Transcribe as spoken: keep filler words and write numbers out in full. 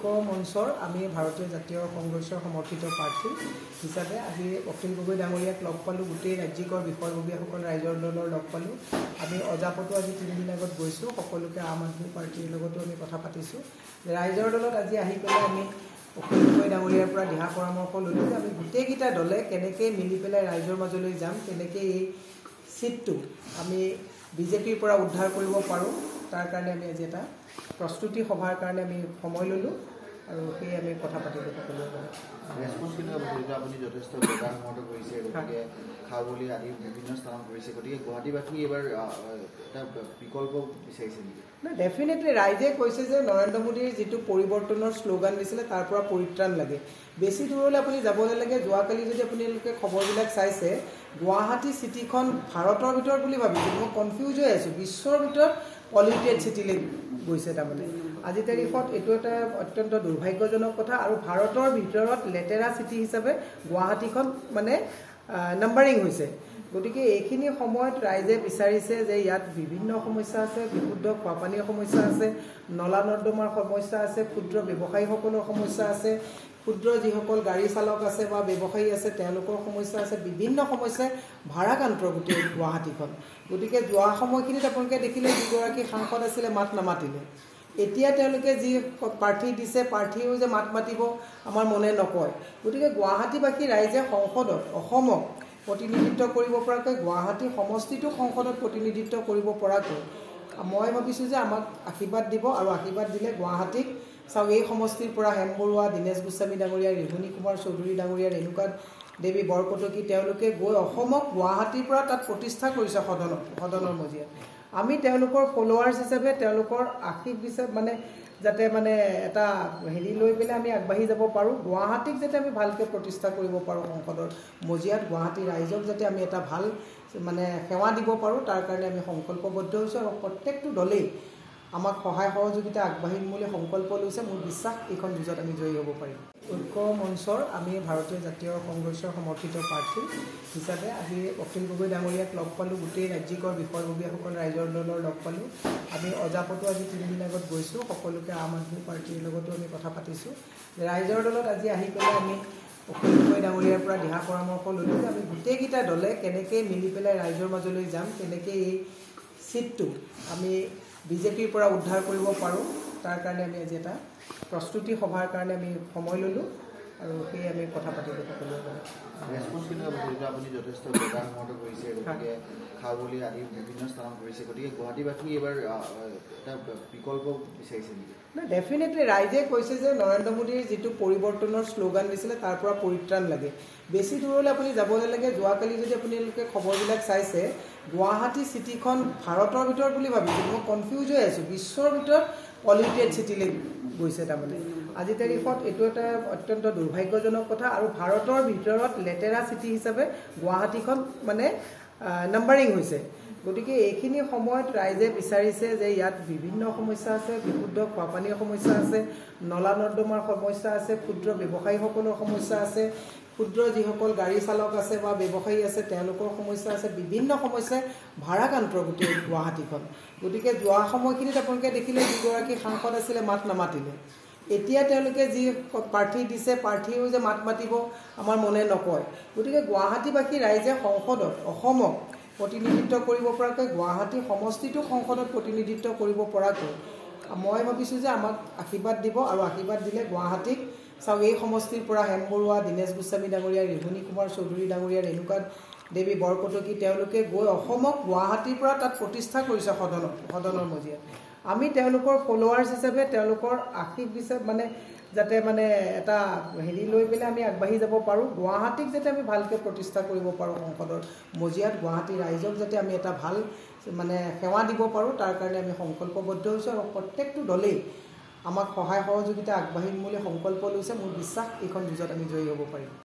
ঐক্য মঞ্চৰ আমি ভাৰতীয় জাতীয় কংগ্ৰেছৰ সমৰ্থিত প্ৰাৰ্থী হিচাপে আজি অখিল গগৈ ডাঙৰীয়াক লগ পালোঁ। গোটেই ৰাজ্যিকৰ বিষয়ববীয়াসকল ৰাইজৰ দলৰ লগ পালোঁ। আমি অজাপতো আজি তিনিদিন আগত গৈছোঁ। সকলোকে আম আদমি পাৰ্টীৰ লগতো আমি কথা পাতিছোঁ। ৰাইজৰ দলত আজি আহি পেলাই আমি অখিল গগৈ ডাঙৰীয়াৰ পৰা দিহা পৰামৰ্শ ল'লোঁ যে আমি গোটেইকেইটা দলে কেনেকৈ মিলি পেলাই ৰাইজৰ মাজলৈ যাম, কেনেকৈ এই চিটটো আমি বিজেপিৰ পৰা উদ্ধাৰ কৰিব পাৰোঁ, তাৰ কাৰণে আমি আজি এটা প্ৰস্তুতি সভাৰ কাৰণে আমি সময় ল'লোঁ আৰু সেই আমি কথা পাতিলোঁ সকলোৰে লগত। ৰেছপন্স কেনেকুৱা আপুনি যথেষ্ট বজাৰ সমাগম কৰিছে, গতিকে খাৱলি আদি বিভিন্ন স্থানত কৰিছে, গতিকে গুৱাহাটীবাসী এইবাৰ এটা বিকল্প বিচাৰিছে নেকি? নাই, ডেফিনেটলি ৰাইজে কৈছে যে নৰেন্দ্ৰ মোদীৰ যিটো পৰিৱৰ্তনৰ শ্লোগান দিছিলে তাৰ পৰা পৰিত্ৰাণ লাগে। বেছি দূৰলৈ আপুনি যাব নালাগে। যোৱাকালি যদি আপোনালোকে খবৰবিলাক চাইছে, গুৱাহাটী চিটিখন ভাৰতৰ ভিতৰত বুলি ভাবিছোঁ, মই কনফিউজ হৈ আছোঁ, বিশ্বৰ ভিতৰত পলিউটেড চিটিলৈ গৈছে। তাৰমানে আজিৰ তাৰিখত এইটো এটা অত্যন্ত দুৰ্ভাগ্যজনক কথা আৰু ভাৰতৰ ভিতৰত লেতেৰা চিটি হিচাপে গুৱাহাটীখন মানে নাম্বাৰিং হৈছে। গতিকে এইখিনি সময়ত ৰাইজে বিচাৰিছে যে ইয়াত বিভিন্ন সমস্যা আছে, বিশুদ্ধ খোৱাপানীৰ সমস্যা আছে, নলা নৰ্দমাৰ সমস্যা আছে, ক্ষুদ্ৰ ব্যৱসায়ীসকলৰ সমস্যা আছে, ক্ষুদ্ৰ যিসকল গাড়ী চালক আছে বা ব্যৱসায়ী আছে তেওঁলোকৰ সমস্যা আছে, বিভিন্ন সমস্যাই ভাৰাক্ৰান্ত গোটেই গুৱাহাটীখন। গতিকে যোৱা সময়খিনিত আপোনালোকে দেখিলে যিগৰাকী সাংসদ আছিলে মাত নামাতিলে। এতিয়া তেওঁলোকে যি প্ৰাৰ্থী দিছে, প্ৰাৰ্থীও যে মাত মাতিব আমাৰ মনে নকয়। গতিকে গুৱাহাটীবাসী ৰাইজে সংসদত অসমক প্ৰতিনিধিত্ব কৰিব পৰাকৈ, গুৱাহাটী সমষ্টিটোক সংসদত প্ৰতিনিধিত্ব কৰিব পৰাকৈ মই ভাবিছোঁ যে আমাক আশীৰ্বাদ দিব আৰু আশীৰ্বাদ দিলে গুৱাহাটীক চাওক, এই সমষ্টিৰ পৰা হেম বৰুৱা, দীনেশ গোস্বামী ডাঙৰীয়া, ৰেহুণী কুমাৰ চৌধুৰী ডাঙৰীয়া, ৰেণুকা দেৱী বৰকটকী তেওঁলোকে গৈ অসমক গুৱাহাটীৰ পৰা তাত প্ৰতিষ্ঠা কৰিছে সদনত, সদনৰ মজিয়াত। আমি তেওঁলোকৰ ফলোৱাৰ্ছ হিচাপে তেওঁলোকৰ আশীষ হিচাপে মানে যাতে মানে এটা হেৰি লৈ পেলাই আমি আগবাঢ়ি যাব পাৰোঁ, গুৱাহাটীক যাতে আমি ভালকৈ প্ৰতিষ্ঠা কৰিব পাৰোঁ সংসদৰ মজিয়াত, গুৱাহাটীৰ ৰাইজক যাতে আমি এটা ভাল মানে সেৱা দিব পাৰোঁ, তাৰ কাৰণে আমি সংকল্পবদ্ধ হৈছোঁ আৰু প্ৰত্যেকটো দলেই আমাক সহায় সহযোগিতা আগবাঢ়িম বুলি সংকল্প লৈছে। মোৰ বিশ্বাস এইখন যুঁজত আমি জয়ী হ'ব পাৰিম। ঐক্য মঞ্চৰ আমি ভাৰতীয় জাতীয় কংগ্ৰেছৰ সমৰ্থিত প্ৰাৰ্থী হিচাপে আজি অখিল গগৈ ডাঙৰীয়াক লগ পালোঁ। গোটেই ৰাজ্যিকৰ বিষয়ববীয়াসকল ৰাইজৰ দলৰ লগ পালোঁ। আমি অজাপতো আজি তিনিদিন আগত গৈছোঁ। সকলোকে আম আদমি পাৰ্টীৰ লগতো আমি কথা পাতিছোঁ। ৰাইজৰ দলত আজি আহি পেলাই আমি অখিল গগৈ ডাঙৰীয়াৰ পৰা দিহা পৰামৰ্শ ল'লোঁ যে আমি গোটেইকেইটা দলে কেনেকৈ মিলি পেলাই ৰাইজৰ মাজলৈ যাম, কেনেকৈ এই চিটটো আমি বিজেপিৰ পৰা উদ্ধাৰ কৰিব পাৰোঁ, তাৰ কাৰণে আমি আজি এটা প্ৰস্তুতি সভাৰ কাৰণে আমি সময় ল'লোঁ আৰু সেই আমি কথা পাতিলোঁ সকলোৰে লগত। ৰেছপন্স কেনেকুৱা আপুনি যথেষ্ট বজাৰ সমাগম কৰিছে, গতিকে খাৱলি আদি বিভিন্ন স্থানত কৰিছে, গতিকে গুৱাহাটীবাসী এইবাৰ এটা বিকল্প বিচাৰিছে নেকি? নাই, ডেফিনেটলি ৰাইজে কৈছে যে নৰেন্দ্ৰ মোদীৰ যিটো পৰিৱৰ্তনৰ শ্লোগান দিছিলে তাৰ পৰা পৰিত্ৰাণ লাগে। বেছি দূৰলৈ আপুনি যাব নালাগে। যোৱাকালি যদি আপোনালোকে খবৰবিলাক চাইছে, গুৱাহাটী চিটিখন ভাৰতৰ ভিতৰত বুলি ভাবিছোঁ, মই কনফিউজ হৈ আছোঁ, বিশ্বৰ ভিতৰত পলিউটেড চিটিলৈ গৈছে। তাৰমানে আজিৰ তাৰিখত এইটো এটা অত্যন্ত দুৰ্ভাগ্যজনক কথা আৰু ভাৰতৰ ভিতৰত লেতেৰা চিটি হিচাপে গুৱাহাটীখন মানে নাম্বাৰিং হৈছে। গতিকে এইখিনি সময়ত ৰাইজে বিচাৰিছে যে ইয়াত বিভিন্ন সমস্যা আছে, বিশুদ্ধ খোৱাপানীৰ সমস্যা আছে, নলা নৰ্দমাৰ সমস্যা আছে, ক্ষুদ্ৰ ব্যৱসায়ীসকলৰ সমস্যা আছে, ক্ষুদ্ৰ যিসকল গাড়ী চালক আছে বা ব্যৱসায়ী আছে তেওঁলোকৰ সমস্যা আছে, বিভিন্ন সমস্যাই ভাৰাক্ৰান্ত গোটেই গুৱাহাটীখন। গতিকে যোৱা সময়খিনিত আপোনালোকে দেখিলে যিগৰাকী সাংসদ আছিলে মাত নামাতিলে। এতিয়া তেওঁলোকে যি প্ৰাৰ্থী দিছে, প্ৰাৰ্থীও যে মাত মাতিব আমাৰ মনে নকয়। গতিকে গুৱাহাটীবাসী ৰাইজে সংসদত অসমক প্ৰতিনিধিত্ব কৰিব পৰাকৈ, গুৱাহাটী সমষ্টিটোক সংসদত প্ৰতিনিধিত্ব কৰিব পৰাকৈ মই ভাবিছোঁ যে আমাক আশীৰ্বাদ দিব আৰু আশীৰ্বাদ দিলে গুৱাহাটীক চাওক, এই সমষ্টিৰ পৰা হেম বৰুৱা, দীনেশ গোস্বামী ডাঙৰীয়া, ৰেহুণী কুমাৰ চৌধুৰী ডাঙৰীয়া, ৰেণুকা দেৱী বৰকটকী তেওঁলোকে গৈ অসমক গুৱাহাটীৰ পৰা তাত প্ৰতিষ্ঠা কৰিছে সদনত, সদনৰ মজিয়াত। আমি তেওঁলোকৰ ফলোৱাৰ্ছ হিচাপে তেওঁলোকৰ আশীষ হিচাপে মানে যাতে মানে এটা হেৰি লৈ পেলাই আমি আগবাঢ়ি যাব পাৰোঁ, গুৱাহাটীক যাতে আমি ভালকৈ প্ৰতিষ্ঠা কৰিব পাৰোঁ সংসদৰ মজিয়াত, গুৱাহাটীৰ ৰাইজক যাতে আমি এটা ভাল মানে সেৱা দিব পাৰোঁ, তাৰ কাৰণে আমি সংকল্পবদ্ধ হৈছোঁ আৰু প্ৰত্যেকটো দলেই আমাক সহায় সহযোগিতা আগবাঢ়িম বুলি সংকল্প লৈছে। মোৰ বিশ্বাস এইখন যুঁজত আমি জয়ী হ'ব পাৰিম।